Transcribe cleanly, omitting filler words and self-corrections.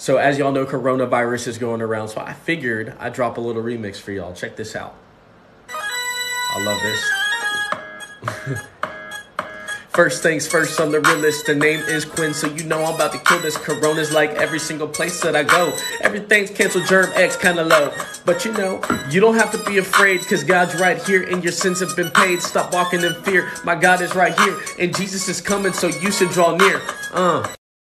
So as y'all know, coronavirus is going around. So I figured I'd drop a little remix for y'all. Check this out. I love this. First things first, I'm the realest. The name is Quinn, so you know I'm about to kill this. Corona's like every single place that I go. Everything's canceled, germ X kinda low. But you know, you don't have to be afraid, cause God's right here and your sins have been paid. Stop walking in fear, my God is right here. And Jesus is coming, so you should draw near.